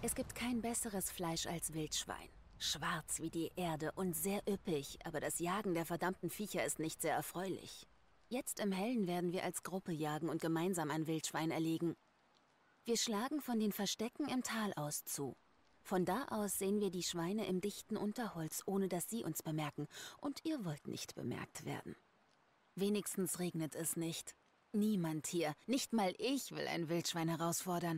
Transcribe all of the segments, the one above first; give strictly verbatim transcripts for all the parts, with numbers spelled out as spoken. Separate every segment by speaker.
Speaker 1: Es gibt kein besseres Fleisch als Wildschwein. Schwarz wie die Erde und sehr üppig, aber das Jagen der verdammten Viecher ist nicht sehr erfreulich. Jetzt im Hellen werden wir als Gruppe jagen und gemeinsam ein Wildschwein erlegen. Wir schlagen von den Verstecken im Tal aus zu. Von da aus sehen wir die Schweine im dichten Unterholz, ohne dass sie uns bemerken. Und ihr wollt nicht bemerkt werden. Wenigstens regnet es nicht. Niemand hier, nicht mal ich, will ein Wildschwein herausfordern.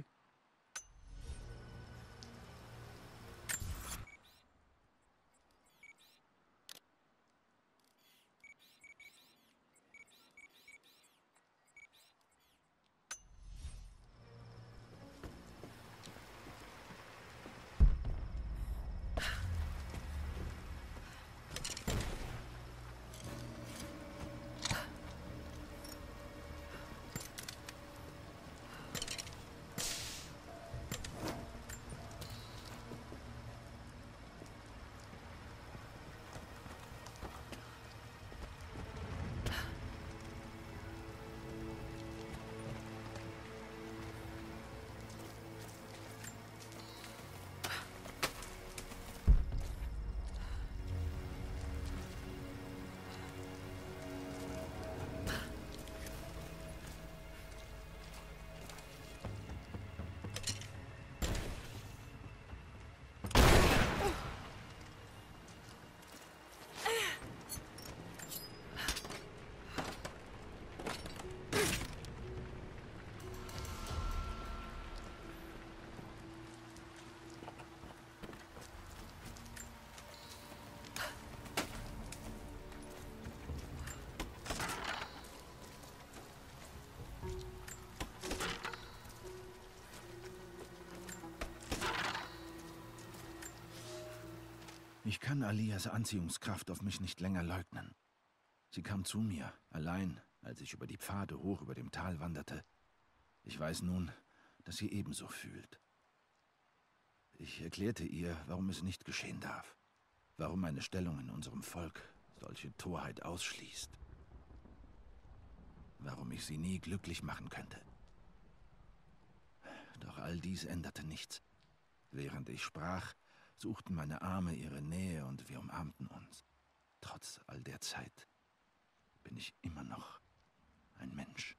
Speaker 2: Ich kann Alias Anziehungskraft auf mich nicht länger leugnen. Sie kam zu mir, allein, als ich über die Pfade hoch über dem Tal wanderte. Ich weiß nun, dass sie ebenso fühlt. Ich erklärte ihr, warum es nicht geschehen darf. Warum meine Stellung in unserem Volk solche Torheit ausschließt. Warum ich sie nie glücklich machen könnte. Doch all dies änderte nichts. Während ich sprach, suchten meine Arme ihre Nähe und wir umarmten uns. Trotz all der Zeit bin ich immer noch ein Mensch.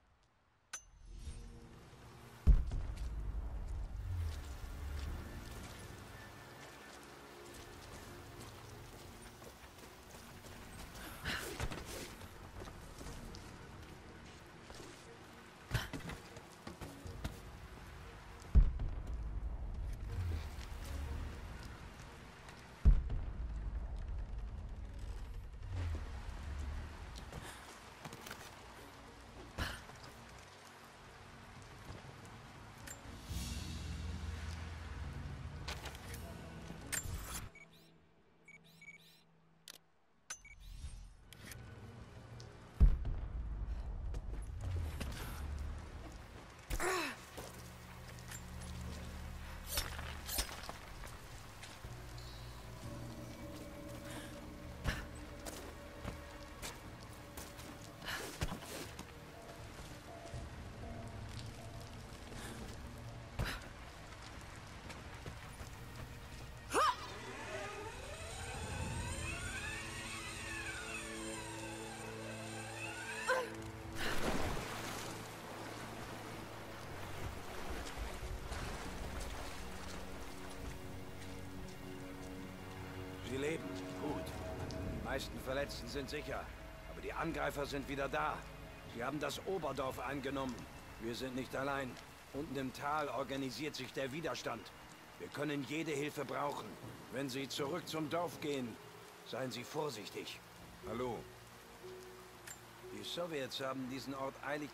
Speaker 3: Sie leben. Gut. Die meisten Verletzten sind sicher. Aber die Angreifer sind wieder da. Sie haben das Oberdorf eingenommen. Wir sind nicht allein. Unten im Tal organisiert sich der Widerstand. Wir können jede Hilfe brauchen. Wenn Sie zurück zum Dorf gehen, seien Sie vorsichtig.
Speaker 4: Hallo.
Speaker 3: Die Sowjets haben diesen Ort eilig...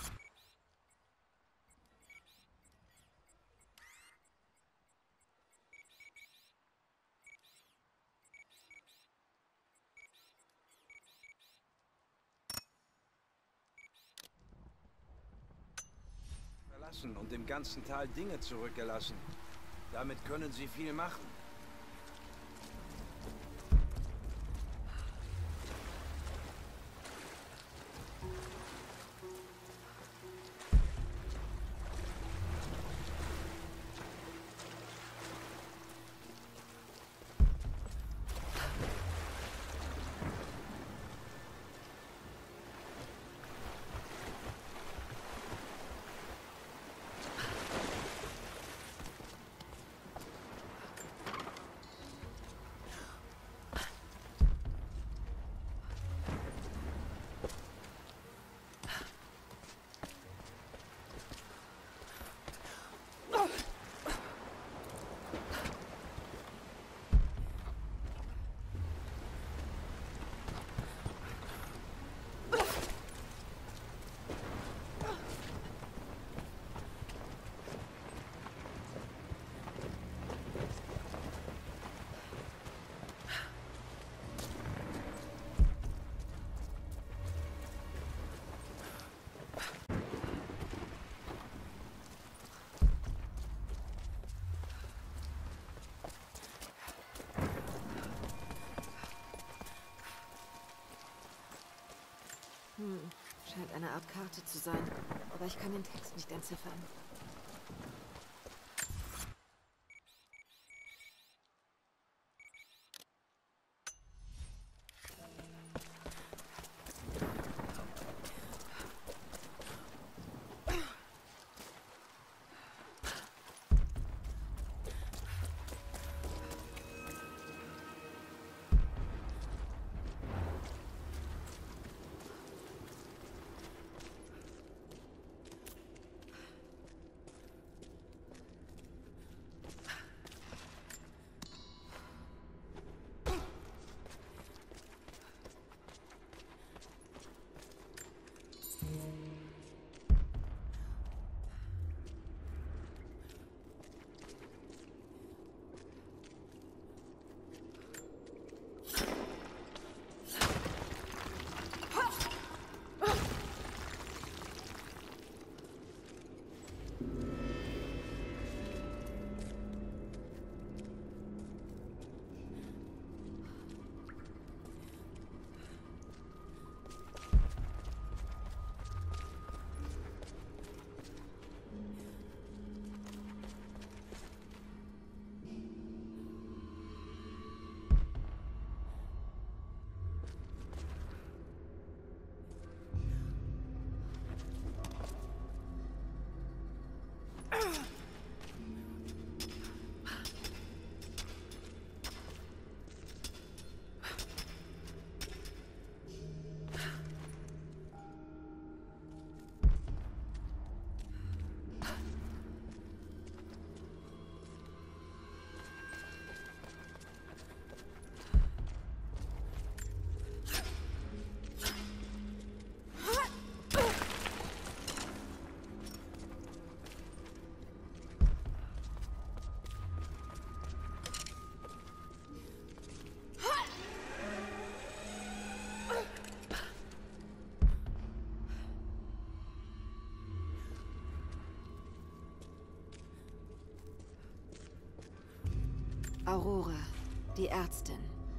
Speaker 3: verlassen und im ganzen Tal Dinge zurückgelassen. Damit können Sie viel machen.
Speaker 4: Scheint eine Art Karte zu sein, aber ich kann den Text nicht entziffern. Aurora, die Ärztin.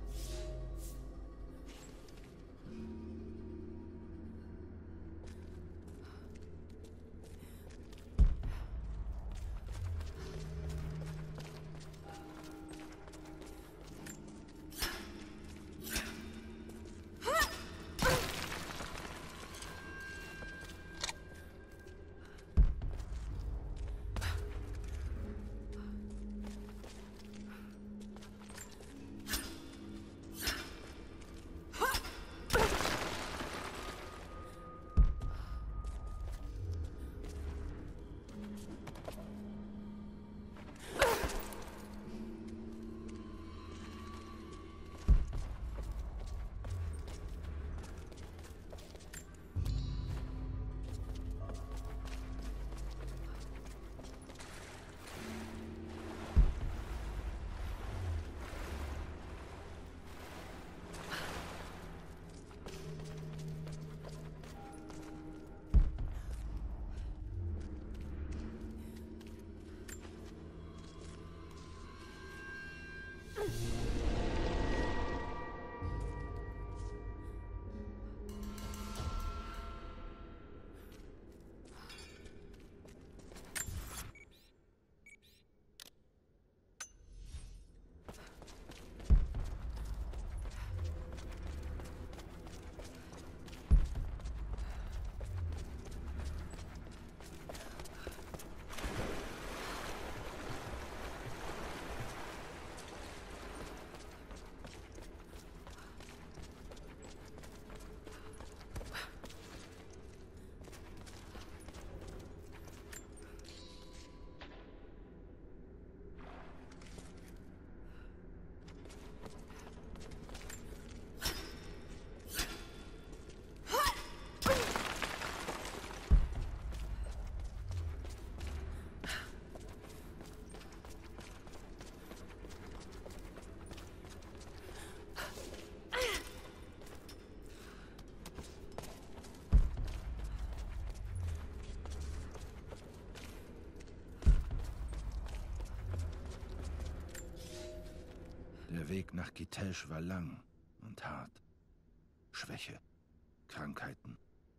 Speaker 2: Der Weg nach Kitezh war lang und hart. Schwäche, Krankheiten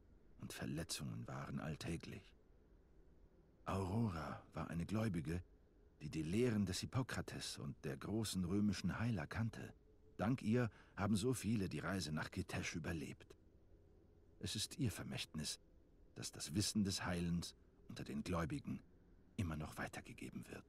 Speaker 2: und Verletzungen waren alltäglich. Aurora war eine Gläubige, die die Lehren des Hippokrates und der großen römischen Heiler kannte. Dank ihr haben so viele die Reise nach Kitezh überlebt. Es ist ihr Vermächtnis, dass das Wissen des Heilens unter den Gläubigen immer noch weitergegeben wird.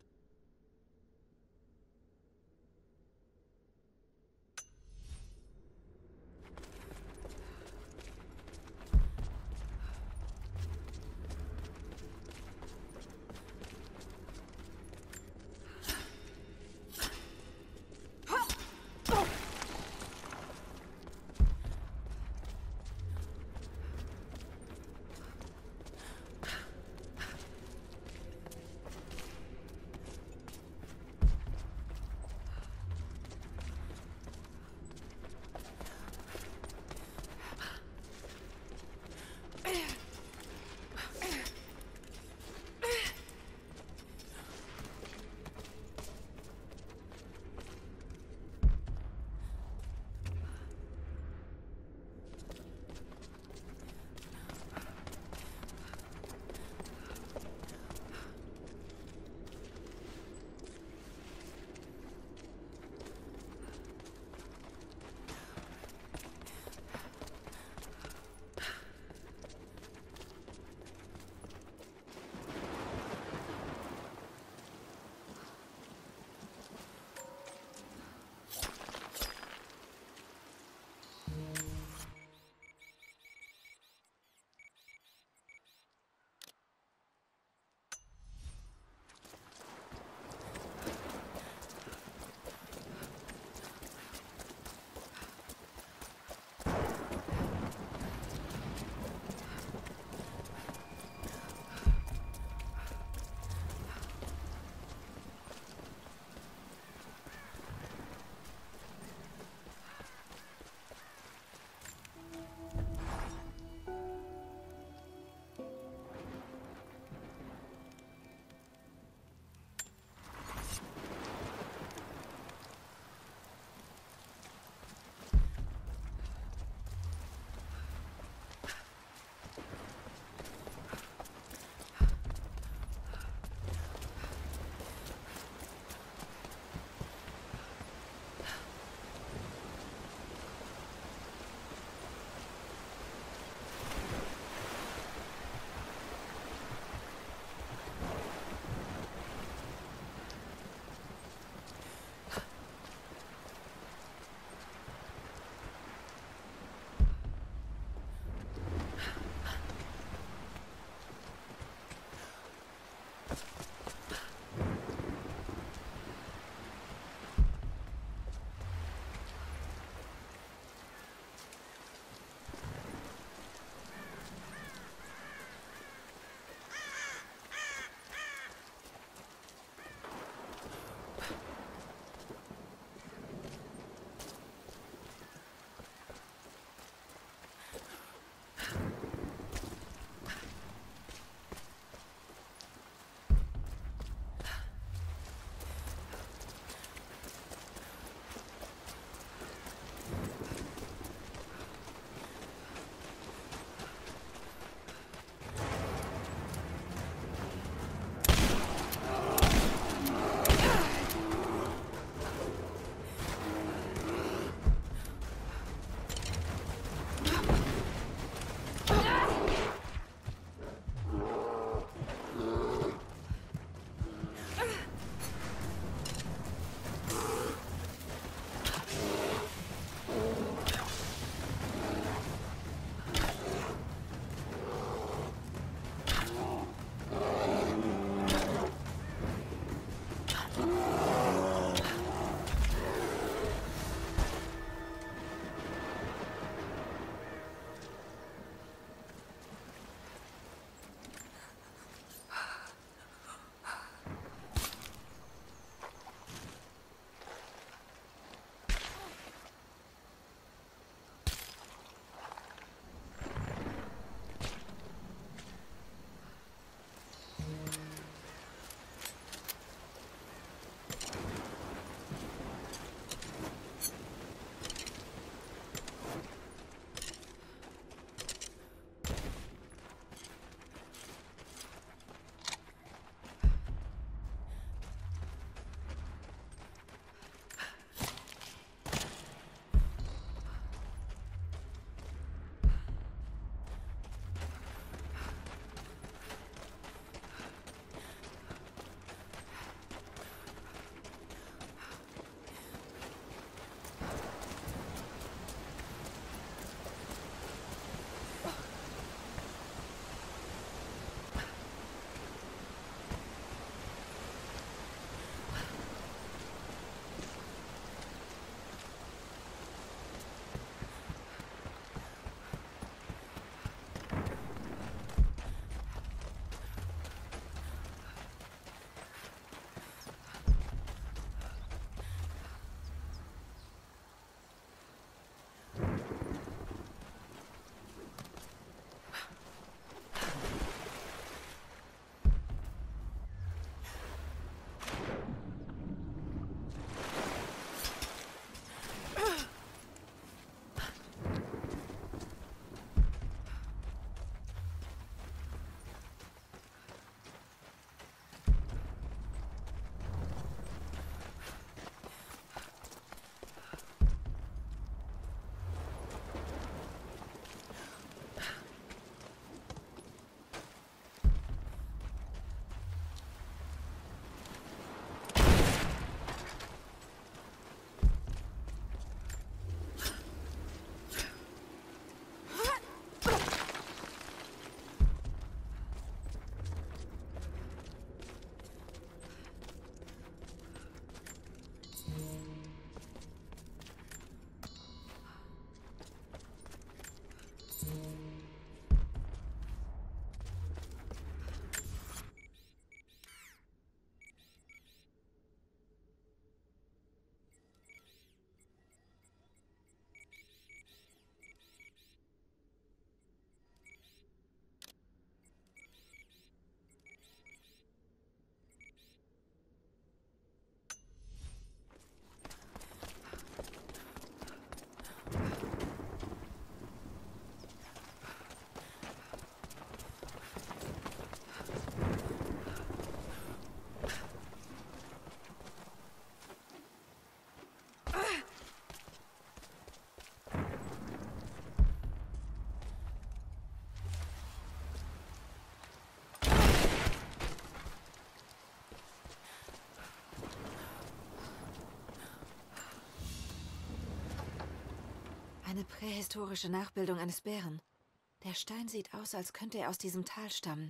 Speaker 4: Eine prähistorische Nachbildung eines Bären. Der Stein sieht aus, als könnte er aus diesem Tal stammen.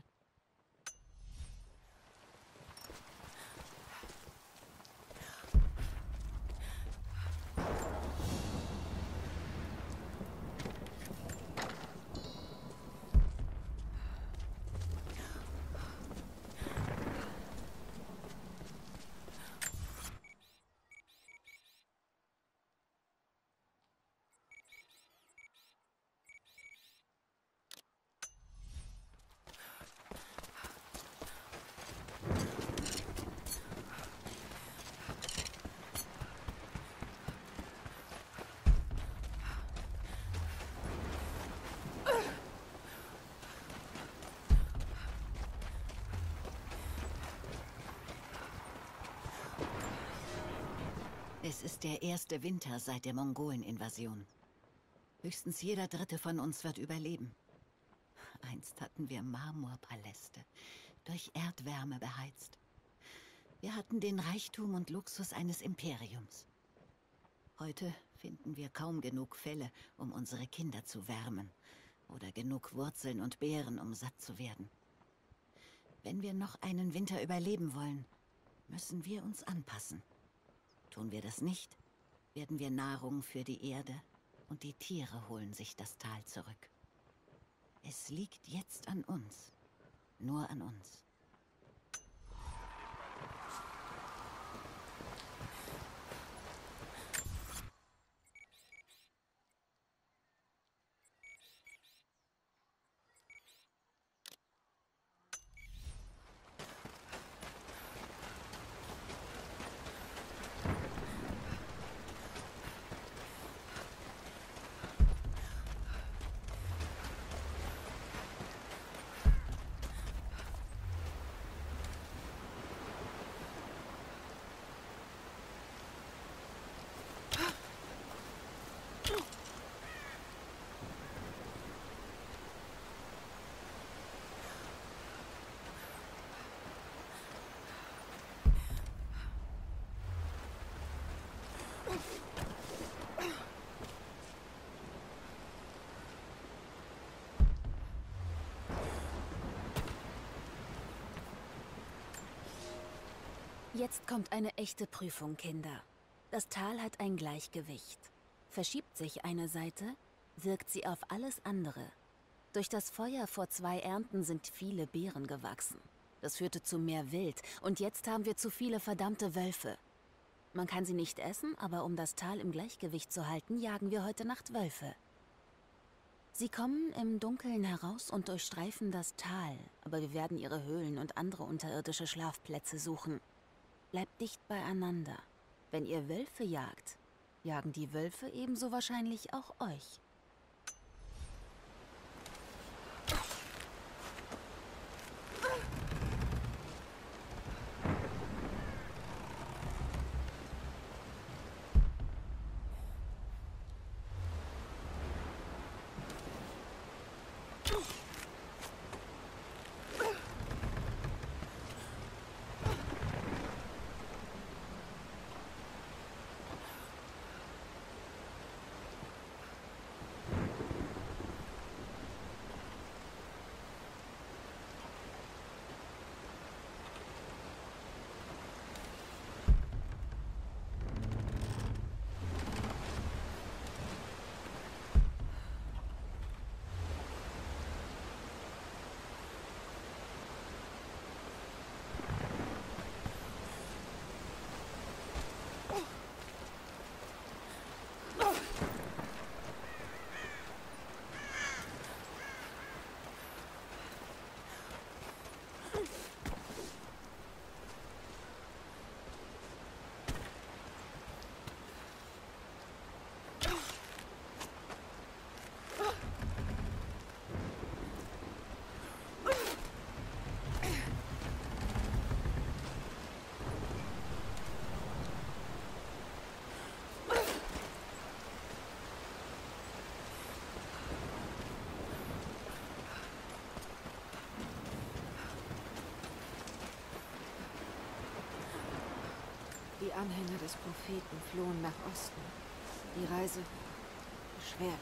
Speaker 5: Es ist der erste Winter seit der Mongolen-Invasion. Höchstens jeder Dritte von uns wird überleben. Einst hatten wir Marmorpaläste, durch Erdwärme beheizt. Wir hatten den Reichtum und Luxus eines Imperiums. Heute finden wir kaum genug Felle, um unsere Kinder zu wärmen. Oder genug Wurzeln und Beeren, um satt zu werden. Wenn wir noch einen Winter überleben wollen, müssen wir uns anpassen. Tun wir das nicht, werden wir Nahrung für die Erde und die Tiere holen sich das Tal zurück. Es liegt jetzt an uns. Nur an uns.
Speaker 1: Jetzt kommt eine echte Prüfung, Kinder. Das Tal hat ein Gleichgewicht. Verschiebt sich eine Seite, wirkt sie auf alles andere. Durch das Feuer vor zwei Ernten sind viele Beeren gewachsen. Das führte zu mehr Wild und jetzt haben wir zu viele verdammte Wölfe. Man kann sie nicht essen, aber um das Tal im Gleichgewicht zu halten, jagen wir heute Nacht Wölfe. Sie kommen im Dunkeln heraus und durchstreifen das Tal, aber wir werden ihre Höhlen und andere unterirdische Schlafplätze suchen. Bleibt dicht beieinander. Wenn ihr Wölfe jagt, jagen die Wölfe ebenso wahrscheinlich auch euch.
Speaker 4: Anhänger des Propheten flohen nach Osten. Die Reise beschwerlich.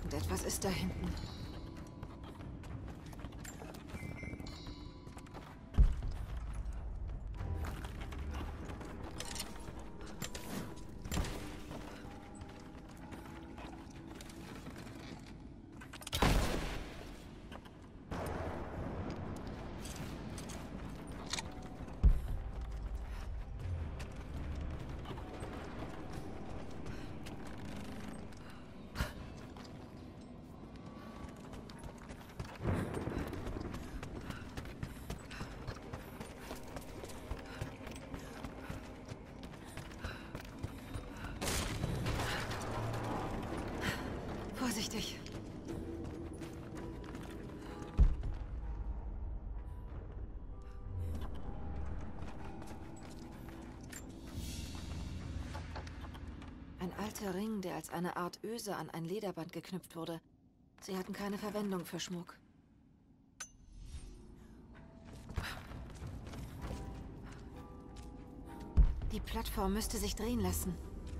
Speaker 4: Irgendetwas ist da hinten. Vorsichtig. Ein alter Ring, der als eine Art Öse an ein Lederband geknüpft wurde. Sie hatten keine Verwendung für Schmuck. Die Plattform müsste sich drehen lassen.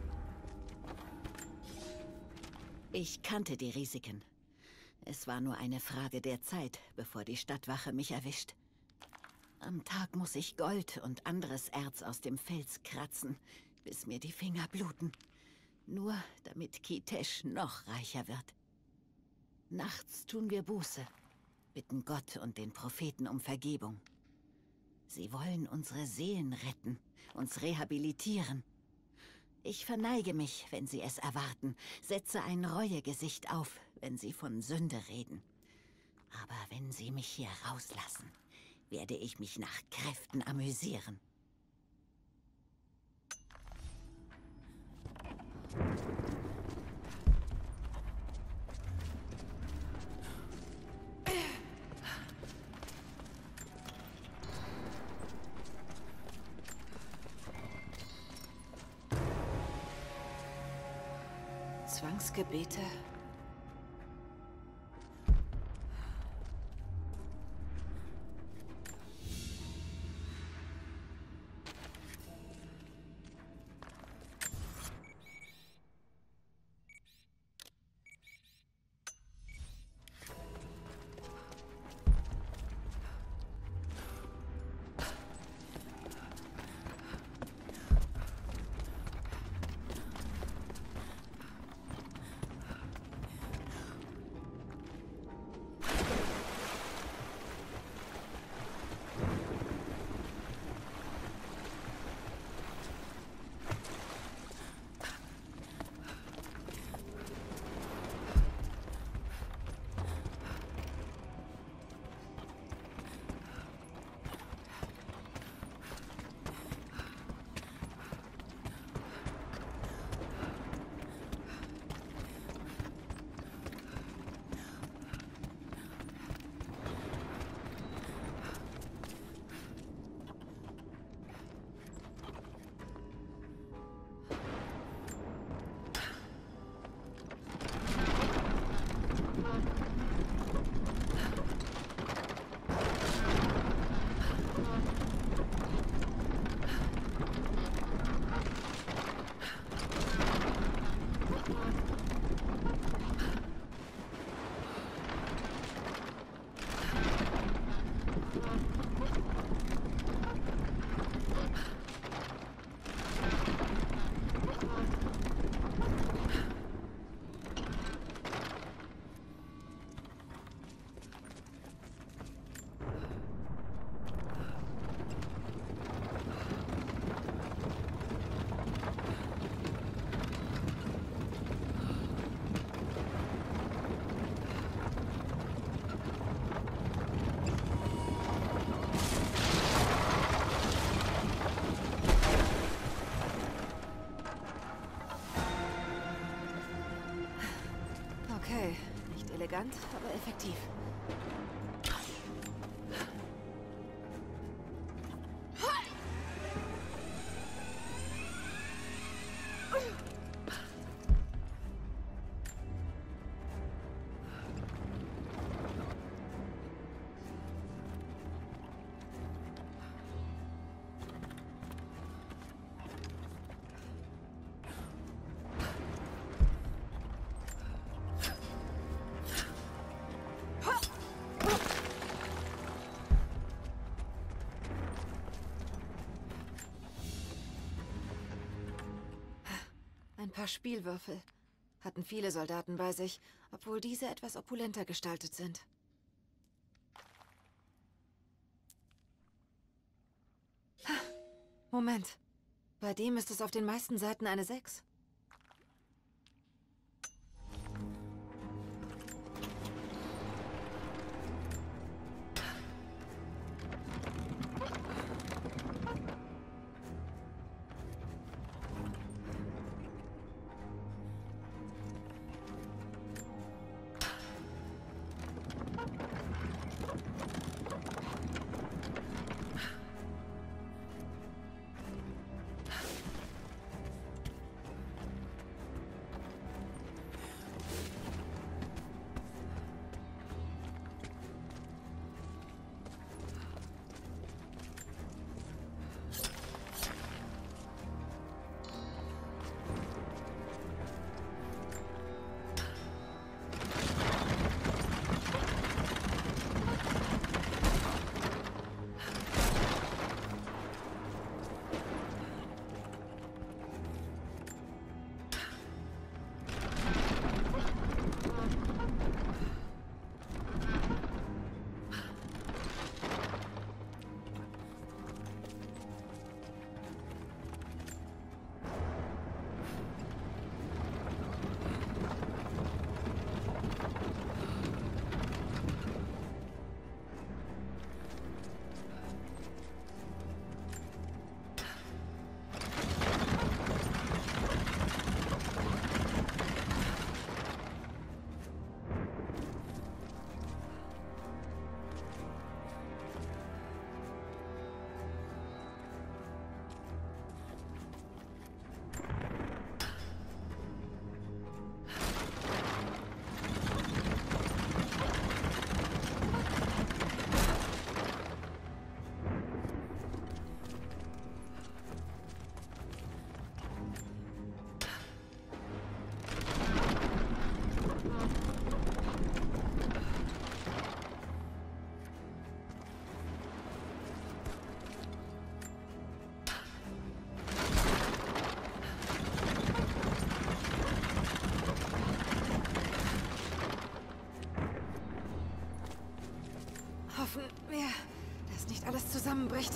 Speaker 5: Ich kannte die Risiken. Es war nur eine Frage der Zeit, bevor die Stadtwache mich erwischt. Am Tag muss ich Gold und anderes Erz aus dem Fels kratzen, bis mir die Finger bluten. Nur damit Kitesh noch reicher wird. Nachts tun wir Buße, bitten Gott und den Propheten um Vergebung. Sie wollen unsere Seelen retten, uns rehabilitieren. Ich verneige mich, wenn sie es erwarten, setze ein Reuegesicht auf, wenn sie von Sünde reden. Aber wenn sie mich hier rauslassen, werde ich mich nach Kräften amüsieren.
Speaker 4: Zwangsgebete. Okay, nicht elegant, aber effektiv. paar Spielwürfel. Hatten viele Soldaten bei sich, obwohl diese etwas opulenter gestaltet sind. Moment. Bei dem ist es auf den meisten Seiten eine sechs. Hoffen wir, dass nicht alles zusammenbricht.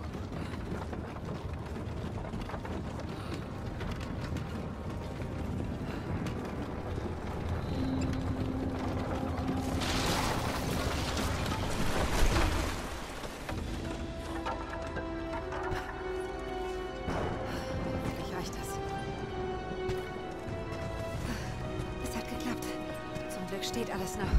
Speaker 4: Hoffentlich reicht das. Es hat geklappt. Zum Glück steht alles noch.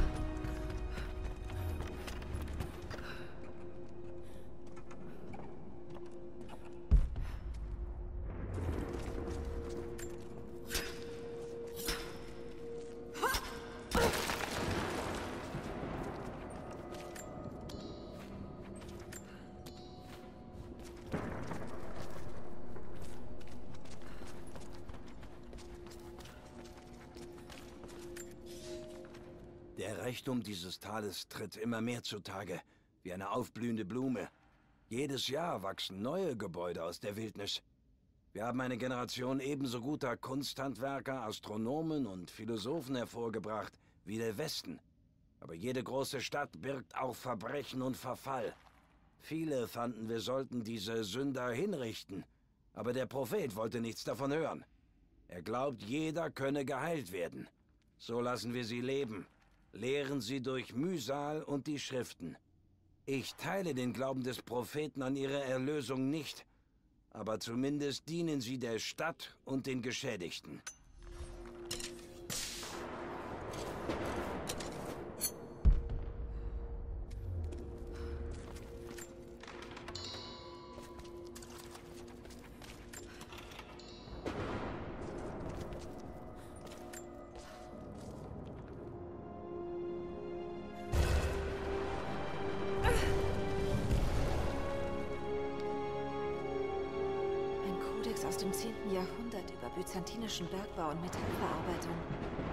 Speaker 3: Der Reichtum dieses Tales tritt immer mehr zutage, wie eine aufblühende Blume. Jedes Jahr wachsen neue Gebäude aus der Wildnis. Wir haben eine Generation ebenso guter Kunsthandwerker, Astronomen und Philosophen hervorgebracht wie der Westen. Aber jede große Stadt birgt auch Verbrechen und Verfall. Viele fanden, wir sollten diese Sünder hinrichten. Aber der Prophet wollte nichts davon hören. Er glaubt, jeder könne geheilt werden. So lassen wir sie leben. Lehren sie durch Mühsal und die Schriften. Ich teile den Glauben des Propheten an ihre Erlösung nicht, aber zumindest dienen sie der Stadt und den Geschädigten.
Speaker 4: Aus dem zehnten Jahrhundert über byzantinischen Bergbau und Metallverarbeitung.